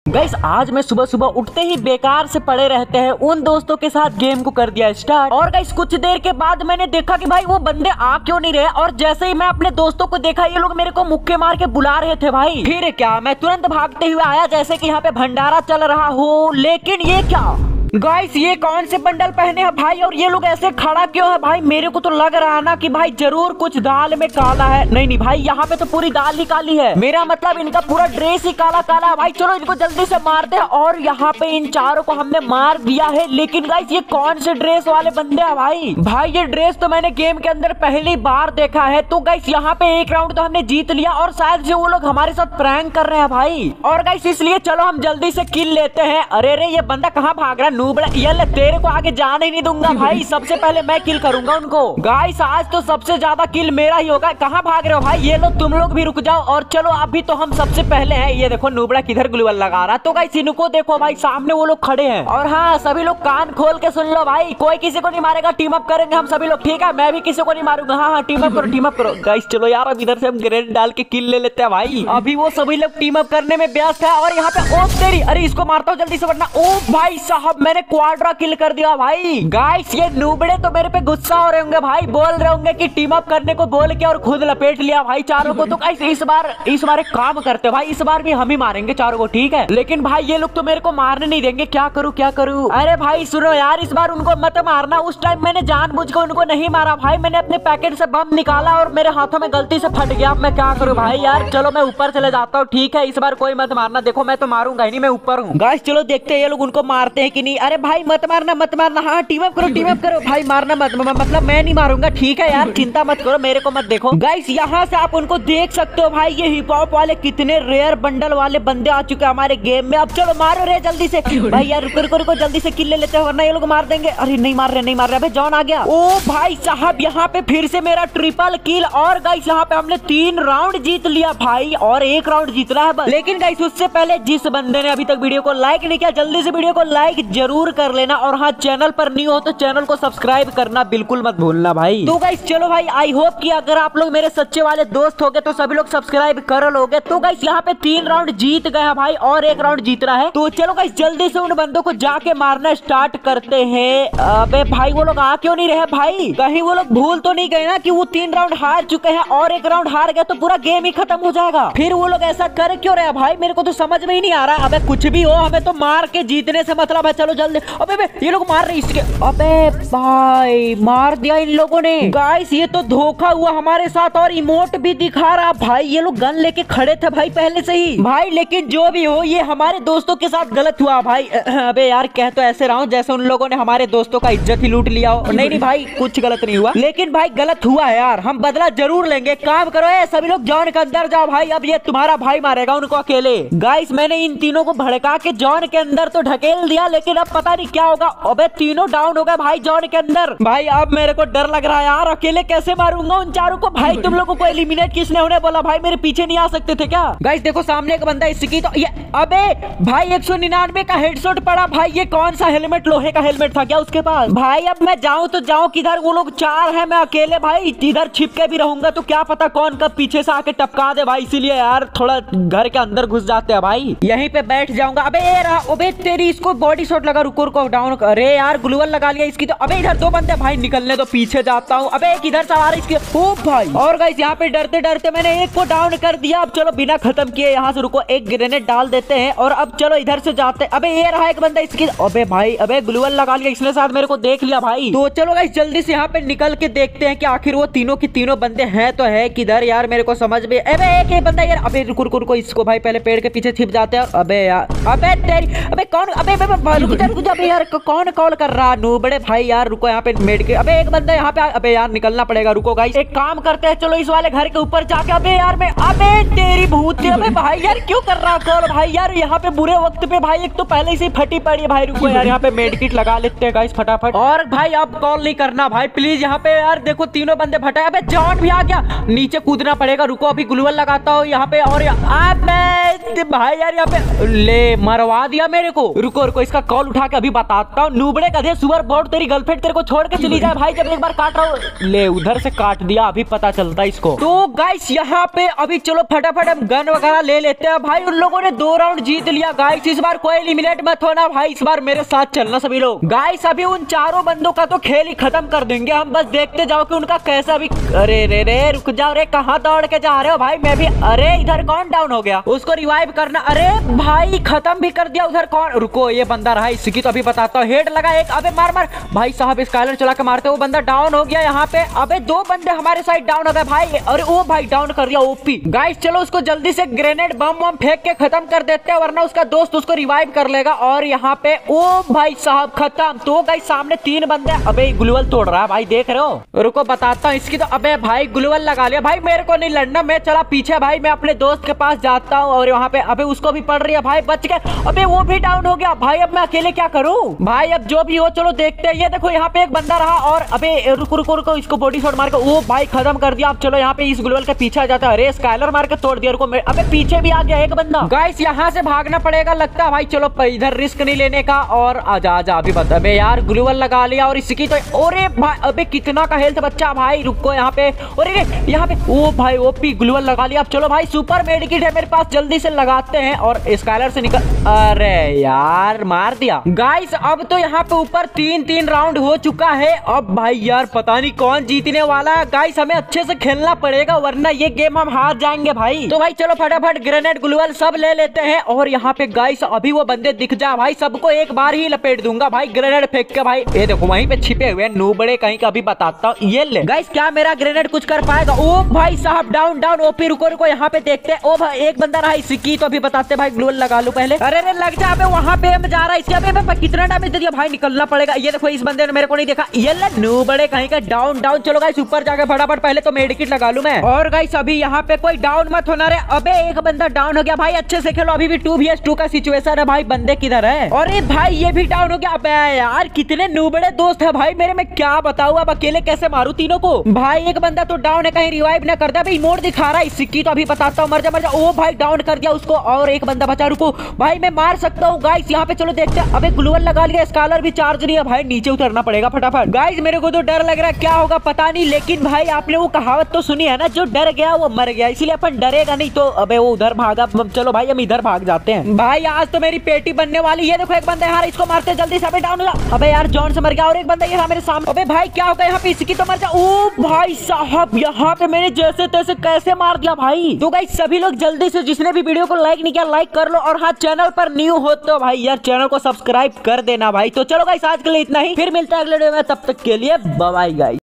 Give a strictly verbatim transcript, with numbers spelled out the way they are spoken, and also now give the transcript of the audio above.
Guys आज मैं सुबह सुबह उठते ही बेकार से पड़े रहते हैं उन दोस्तों के साथ गेम को कर दिया स्टार्ट। और गाइस कुछ देर के बाद मैंने देखा कि भाई वो बंदे आ क्यों नहीं रहे, और जैसे ही मैं अपने दोस्तों को देखा ये लोग मेरे को मुक्के मार के बुला रहे थे भाई। फिर क्या मैं तुरंत भागते हुए आया जैसे कि यहाँ पे भंडारा चल रहा हो। लेकिन ये क्या गाइस, ये कौन से बंडल पहने हैं भाई, और ये लोग ऐसे खड़ा क्यों है भाई। मेरे को तो लग रहा है ना कि भाई जरूर कुछ दाल में काला है। नहीं नहीं भाई, यहाँ पे तो पूरी दाल ही काली है। मेरा मतलब इनका पूरा ड्रेस ही काला काला है भाई। चलो इनको जल्दी से मारते हैं। और यहाँ पे इन चारों को हमने मार दिया है। लेकिन गाइस ये कौन से ड्रेस वाले बंदे हैं भाई। भाई ये ड्रेस तो मैंने गेम के अंदर पहली बार देखा है। तो गाइस यहाँ पे एक राउंड तो हमने जीत लिया, और शायद से वो लोग हमारे साथ प्रैंक कर रहे हैं भाई। और गाइस इसलिए चलो हम जल्दी से किल लेते हैं। अरे रे ये बंदा कहाँ भाग रहा है, नूबड़ा। ये तेरे को आगे जाने ही नहीं दूंगा भाई, सबसे पहले मैं किल करूंगा उनको। गाइस आज तो सबसे ज्यादा किल मेरा ही होगा। कहाँ भाग रहे हो भाई, ये लो तुम लोग भी रुक जाओ। और चलो अभी तो हम सबसे पहले हैं। ये देखो नूबड़ा किधर ग्लूवल लगा रहा। तो गाइस इनको देखो भाई, सामने वो लोग खड़े हैं। और हाँ सभी लोग कान खोल के सुन लो भाई, कोई किसी को नहीं मारेगा। टीम अप करेंगे हम सभी लोग, ठीक है। मैं भी किसी को नहीं मारूंगा। हाँ हाँ टीम अप करो, टीम अप करो गाइस। चलो यार अब इधर से हम ग्रेनेड डाल के किल ले लेते हैं भाई। अभी वो सभी लोग टीम अप करने में व्यस्त है। और यहाँ पे ओ तेरी, अरे इसको मारता हूँ जल्दी से वरना। ओ भाई साहब मैंने क्वाड्रा किल कर दिया भाई। गाइस ये नूबड़े तो मेरे पे गुस्सा हो रहे होंगे भाई, बोल रहे होंगे कि टीम अप करने को बोल के और खुद लपेट लिया भाई चारों को। तो गाइस इस बार इस बार एक काम करते भाई, इस बार भी हम ही मारेंगे चारों को, ठीक है। लेकिन भाई ये लोग तो मेरे को मारने नहीं देंगे। क्या करूं क्या करूं। अरे भाई सुनो यार, इस बार उनको मत मारना। उस टाइम मैंने जानबूझ के उनको नहीं मारा भाई। मैंने अपने पैकेट से बम निकाला और मेरे हाथों में गलती से फट गया। मैं क्या करूं भाई यार। चलो मैं ऊपर चले जाता हूँ, ठीक है। इस बार कोई मत मारना। देखो मैं तो मारूंगा ही नहीं, मैं ऊपर हूँ। गाइस चलो देखते हैं ये लोग उनको मारते हैं कि नहीं। अरे भाई मत मारना मत मारना। हाँ टीम अप करो टीम अप करो भाई। मारना मत, मतलब मैं नहीं मारूंगा, ठीक है यार। चिंता मत करो, मेरे को मत देखो। गाइस यहाँ से आप उनको देख सकते हो भाई, ये हिप हॉप वाले कितने रेयर बंडल वाले बंदे आ चुके हैं हमारे गेम में। अब चलो मारो रे जल्दी से भाई यार। रुको रुको रुको, जल्दी से किल ले लेते हैं वरना ये लोग मार देंगे। अरे नहीं मार रहे नहीं मार रहे। जॉन आ गया। ओ भाई साहब यहाँ पे फिर से मेरा ट्रिपल किल। और गाइस यहाँ पे हमने तीन राउंड जीत लिया भाई, और एक राउंड जीतना है बस। लेकिन गाइस उससे पहले जिस बंदे ने अभी तक वीडियो को लाइक नहीं किया, जल्दी से वीडियो को लाइक जरूर कर लेना। और हाँ चैनल पर न्यू हो तो चैनल को सब्सक्राइब करना बिल्कुल मत भूलना भाई। तो गाइस चलो भाई, आई होप कि अगर आप लोग मेरे सच्चे वाले दोस्त होगे तो सभी लोग सब्सक्राइब कर लोगे। तो गाइस यहाँ पे तीन राउंड जीत गया भाई, और एक राउंड जीतना है। तो चलो गाइस जल्दी से उन बंदों को जाके मारना स्टार्ट करते हैं। अबे भाई वो लोग आ क्यों नहीं रहे भाई, कहीं वो लोग भूल तो नहीं गए ना कि वो तीन राउंड हार चुके हैं और एक राउंड हार गए तो पूरा गेम ही खत्म हो जाएगा। फिर वो लोग ऐसा कर क्यों रहे भाई, मेरे को तो समझ में ही नहीं आ रहा। अबे कुछ भी हो, हमें तो मार के जीतने से मतलब है। चलो जल्दी। अबे ये लोग मार रहे इसके। अबे भाई मार दिया इन लोगों ने। गाइस ये तो धोखा हुआ हमारे साथ, और इमोट भी दिखा रहा भाई। ये लोग गन लेके खड़े थे भाई पहले से ही भाई। लेकिन जो भी हो ये हमारे दोस्तों के साथ गलत हुआ भाई। अबे यार कह तो ऐसे रहा हूं जैसे उन लोगों ने हमारे दोस्तों का इज्जत ही लूट लिया हो। नहीं नहीं भाई कुछ गलत नहीं हुआ, लेकिन भाई गलत हुआ है यार। हम बदला जरूर लेंगे। काम करो ए, सभी लोग जॉन के अंदर जाओ भाई। अब ये तुम्हारा भाई मारेगा उनको अकेले। गाइस मैंने इन तीनों को भड़का के जॉन के अंदर तो ढकेल दिया, लेकिन अब पता नहीं क्या होगा। अबे तीनों डाउन हो गए भाई जॉन के अंदर। भाई अब मेरे को डर लग रहा है यार, अकेले कैसे मारूंगा उन चारों को भाई। तुम लोगों को एलिमिनेट किसने होने बोला भाई, मेरे पीछे नहीं आ सकते थे क्या। गाइस देखो सामने एक बंदा, इसकी तो ये अबे भाई एक सौ निन्यानवे का हेडशॉट पड़ा भाई। ये कौन सा हेलमेट, लोहे का हेलमेट था क्या उसके पास भाई। अब मैं जाऊं तो जाऊं किधर, वो लोग चार है मैं अकेले भाई। इधर छिप के भी रहूंगा तो क्या पता कौन कब पीछे से आके टपका दे भाई। इसीलिए यार थोड़ा घर के अंदर घुस जाते हैं भाई। यहीं पे बैठ जाऊंगा। अबे ये रहा। अबे तेरी इसको बॉडी शॉट लगा। रुको रुको डाउन। अरे यार ग्लूवल लगा लिया इसकी तो। अबे इधर दो बंदे भाई, निकलने तो पीछे जाता हूँ। अबे एक इधर सवार इसकी। ओ भाई। और गाइस यहाँ पे डरते डरते मैंने एक को डाउन कर दिया। अब चलो बिना खत्म किए यहाँ से रुको एक ग्रेनेड डाल देते हैं, और अब चलो इधर से जाते। अबे ये रहा एक बंदा इसकी। अबे भाई अबे ग्लूवल लगा लिया इसने, साथ मेरे को देख लिया भाई। तो चलो गाइस जल्दी से यहाँ पे निकल के देखते हैं कि आखिर वो तीनों की तीनों बंदे हैं तो है किधर यार, मेरे को समझ में। अबे एक ही बंदा यार। अबे रुको रुको रुको, इसको भाई पहले पेड़ के पीछे छिप जाते हैं। अबे यार अबे तेरी अबे कौन। अबे रुक जा रुक जा। अबे यार कौन कॉल कर रहा नू बड़े भाई यार। रुको यहाँ पे मेड के। अबे एक बंदा यहाँ पे। अबे यार निकलना पड़ेगा। रुको गाइस एक काम करते हैं, चलो इस वाले घर के ऊपर जाके। अबे यार मैं अबे तेरी भूत। अबे भाई यार क्यों कर रहा कॉल भाई यार, यहाँ पे बुरे वक्त पे भाई। एक तो पहले से फटी पड़ी है भाई। रुको यार यहाँ पे मेड किट लगा लेते हैं गाइस फटाफट। और भाई अब कॉल नहीं करना भाई प्लीज। यहाँ पे यार देखो तीनों बंदे फटा। अबे जॉन भी आ गया, नीचे कूदना पड़ेगा। रुको अभी ग्लूवल लगाता हूँ यहाँ पे। और भाई यार यहाँ पे ले मरवा दिया मेरे को। रुको रुको इसका कॉल उठा के अभी बताता हूँ। नूबड़े गधे सुअर बोर्ड, तेरी गर्लफ्रेंड तेरे को छोड़ के चली जाए भाई, जब एक बार काट रहा हूँ। ले उधर से काट दिया, अभी पता चलता है इसको। तो गाइस यहाँ पे अभी चलो फटाफट हम गन वगैरह ले लेते हैं भाई। उन लोगों ने दो राउंड जीत लिया गाइस, इस बार कोई एलिमिनेट मत होना भाई, इस बार मेरे साथ चलना सभी लोग। गाइस अभी उन चारों बंदों का तो खेल ही खत्म कर देंगे हम, बस देखते जाओ कि उनका कैसा भी। अरे रे रे रुक जाओ रे, कहाँ दौड़ के जा रहे हो भाई? मैं भी, अरे इधर कौन डाउन हो गया? उसको रिवाइव करना। अरे भाई खत्म भी कर दिया उधर कौन? रुको ये बंदा रहा, इसकी तो अभी बताता हूँ। हेड लगा एक, अबे मार मार भाई साहब, स्काइलर चला के मारते, वो बंदा डाउन हो गया यहाँ पे। अबे दो बंदे हमारे साइड डाउन हो गए भाई, अरे वो भाई डाउन कर दिया ओपी। गाइस चलो उसको जल्दी से ग्रेनेड बम बम फेंक के खत्म कर देते हैं, वरना उसका दोस्त उसको रिवाइव कर लेगा। और यहाँ पे ओ भाई साहब खत्म। तो गाइस सामने तीन बंदे, अबे ग्लूवल तोड़ रहा है भाई, देख रहे हो? रुको बताता हूँ इसकी तो। अबे भाई ग्लूवल लगा लिया भाई, मेरे को नहीं लड़ना, मैं चला पीछे भाई, मैं अपने दोस्त के पास जाता हूँ। और वहाँ पे अबे उसको भी पड़ रही है भाई, बच गए। अबे वो भी डाउन हो गया भाई, अब मैं अकेले क्या करूँ भाई? अब जो भी हो चलो देखते हैं। ये देखो यहाँ पे एक बंदा रहा, और अबे रुको रुको रुको, इसको बॉडी शॉट मार के वो भाई खत्म कर दिया। अब चलो यहाँ पे इस ग्लूवल के पीछे आ जाता है। अरे स्काइलर मार के तोड़ दिया, रुको। अबे पीछे भी आ गया एक बंदा। गाइस यहाँ से भागना पड़ेगा लगता है भाई, चलो इधर रिस्क नहीं लेने का। और आजा आजा अभी बता। अबे यार ग्लूवल लगा लिया, और इसकी तो अरे भाई, अबे कितना का हेल्थ बच्चा भाई, रुको यहाँ पे। अरे यहाँ पे ओ भाई ओपी ग्लूवल लगा लिया। अब चलो भाई सुपर मेडिकिट है मेरे पास, जल्दी से लगाते हैं और स्काइलर से निकल। अरे यार मार दिया। गाइस अब तो यहाँ पे ऊपर तीन तीन राउंड हो चुका है। अब भाई यार पता नहीं कौन जीतने वाला है। गाइस हमें अच्छे से खेलना पड़ेगा, वरना ये गेम हम हार जाएंगे भाई। तो भाई चलो फटाफट ग्रेनेड ग्लूवल सब ले लेते हैं। और यहाँ पे गाइस अभी वो बंदे दिख जा भाई, सबको एक बार ही लपेट दूंगा भाई ग्रेनेड फेंक के भाई। ये देखो वहीं पे छिपे हुए नूबड़े कहीं का भी बताता हूँ। ये ले गाइस, क्या मेरा ग्रेनेड कुछ कर पाएगा? ओ भाई साहब डाउन डाउन ओपी। रुको रुको यहाँ पे देखते हैं। ओ भाई एक बंदा रहा, इसकी तो अभी बताते भाई, ग्लूवल लगा लो पहले। अरे अरे लग जा, वहाँ पे हम जा रहा है इसके। अबे कितना डैमेज दे दिया भाई, निकलना पड़ेगा। ये देखो इस बंदे ने मेरे को नहीं देखा। ये ले नूबड़े कहीं का डाउन डाउन। चलो गाइस ऊपर जाके फटाफट पहले तो मेडिकिट लगा लूं मैं। और गाइस अभी यहाँ पे कोई डाउन मत होना रे। अबे एक बंदा डाउन हो गया भाई, अच्छे से खेलो, अभी भी टू वी एस टू का सिचुएशन है भाई। बंदे किधर है? अरे भाई ये भी डाउन हो गया। अबे यार कितने नूबड़े दोस्त है भाई मेरे, मैं क्या बताऊं अब अकेले कैसे मारू तीनों को भाई। एक बंदा तो डाउन है, कहीं रिवाइव ना कर दे भाई। मोड दिखा रहा है इसकी तो अभी बताता हूँ, मर जा मर जा। ओ भाई डाउन कर दिया उसको, और एक बंदा बचा। रुको भाई मैं मार सकता हूँ गाइस यहाँ पे, चलो देखते हैं। अबे ग्लूवल लगा लिया, स्कालर भी चार्ज नहीं है भाई, नीचे उतरना पड़ेगा फटाफट। गाइस मेरे को तो डर लग रहा है, क्या होगा पता नहीं। लेकिन भाई आपने वो कहावत तो सुनी है ना, जो डर गया वो मर गया, इसलिए अपन डरेगा नहीं। तो अबे वो उधर भागा, चलो भाई हम इधर भाग जाते हैं भाई। आज तो मेरी पेटी बनने वाली। ये देखो एक बंदा यार, इसको मारते जल्दी से। अबे डाउन हो जा। अबे यार जॉन से मर गया, और एक बंदा ये मेरे सामने। अबे भाई क्या होगा यहाँ पे, इसकी तो मर जा। ओ भाई साहब यहाँ पे मैंने जैसे तैसे कैसे मार दिया भाई। तो गाइस सभी लोग जल्दी से, जिसने भी वीडियो को लाइक नहीं किया लाइक कर लो, और हाँ चैनल पर न्यू हो तो भाई यार चैनल को सब्सक्राइब कर देना भाई। तो चलो गाइस आज के लिए इतना ही, फिर मिलता है अगले वीडियो में, तब तक के लिए बाय बाय गाइस।